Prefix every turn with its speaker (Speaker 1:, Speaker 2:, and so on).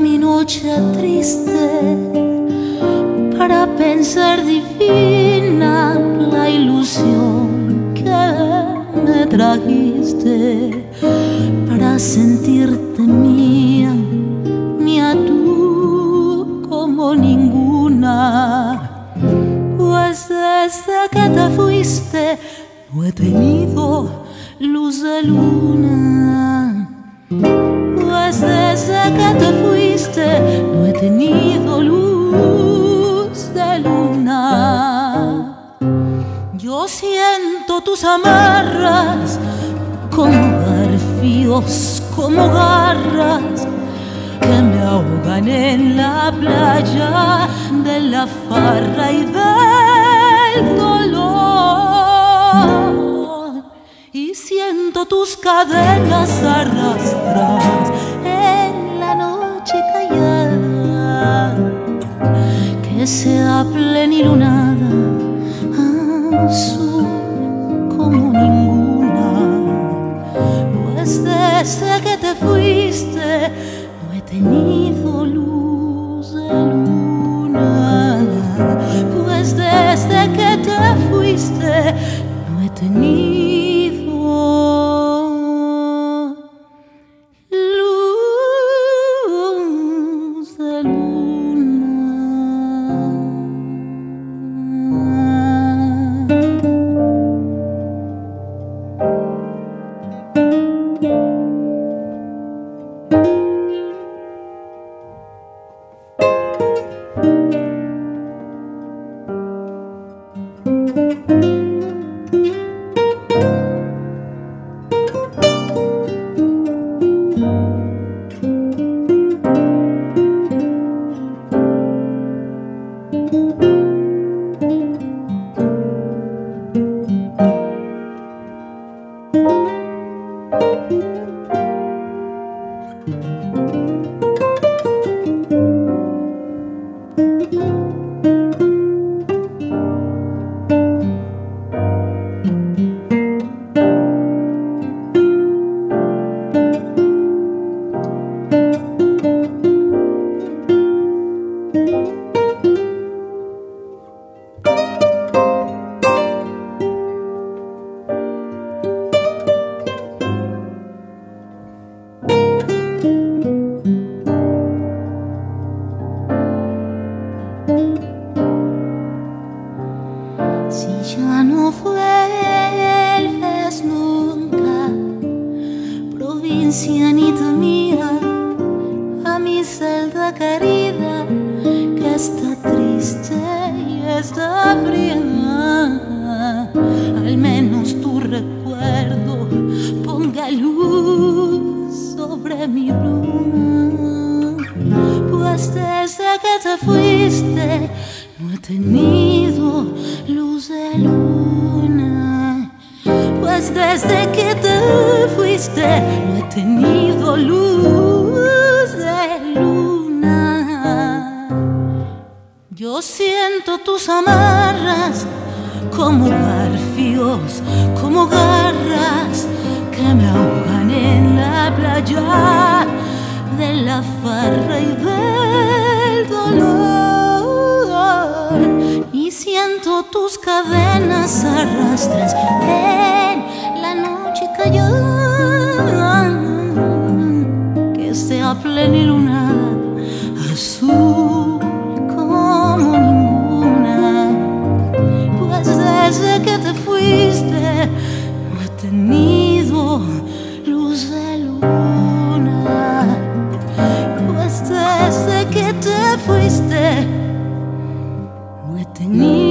Speaker 1: mi noche triste, para pensar divina la ilusión que me trajiste, para sentirte mía, mía tú como ninguna. Pues desde que te fuiste no he tenido luz de luna. Pues desde que te fuiste no he tenido luz de luna. Yo siento tus amarras como garfios, como garras que me ahogan en la playa de la farra y del dolor. Y siento tus cadenas arrastradas en la noche callada, que sea plenilunada, azul como ninguna. Pues desde que te fuiste no he tenido luz de luna. Pues desde que te fuiste no he tenido luz de luna. Si ya no vuelves nunca, provincianita mía, a mi celda querida, que está triste y está fría, al menos tu recuerdo ponga luz sobre mi bruma. Pues desde que te fuiste no he tenido luz de luna. Pues desde que te fuiste no he tenido luz de luna. Yo siento tus amarras como garfios, como garras que me ahogan en la playa de la farra y del dolor. Y siento tus cadenas arrastras en la noche callada, que sea plenilunada, azul como ninguna. Pues desde que te fuiste no he tenido luz de luna. Pues desde que te fuiste no he tenido